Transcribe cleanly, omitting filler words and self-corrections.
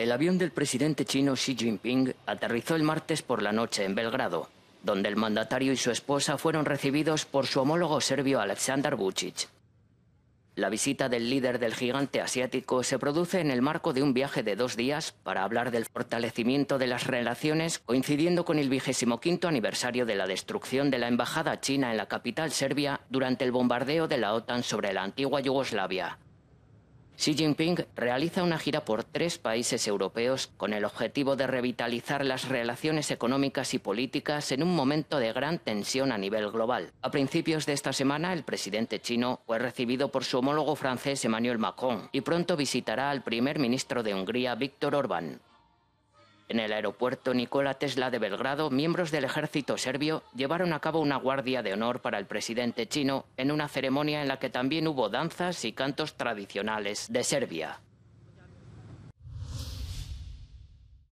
El avión del presidente chino Xi Jinping aterrizó el martes por la noche en Belgrado, donde el mandatario y su esposa fueron recibidos por su homólogo serbio Aleksandar Vučić. La visita del líder del gigante asiático se produce en el marco de un viaje de 2 días para hablar del fortalecimiento de las relaciones, coincidiendo con el 25º aniversario de la destrucción de la embajada china en la capital serbia durante el bombardeo de la OTAN sobre la antigua Yugoslavia. Xi Jinping realiza una gira por 3 países europeos con el objetivo de revitalizar las relaciones económicas y políticas en un momento de gran tensión a nivel global. A principios de esta semana, el presidente chino fue recibido por su homólogo francés Emmanuel Macron y pronto visitará al primer ministro de Hungría, Viktor Orbán. En el aeropuerto Nikola Tesla de Belgrado, miembros del ejército serbio llevaron a cabo una guardia de honor para el presidente chino en una ceremonia en la que también hubo danzas y cantos tradicionales de Serbia.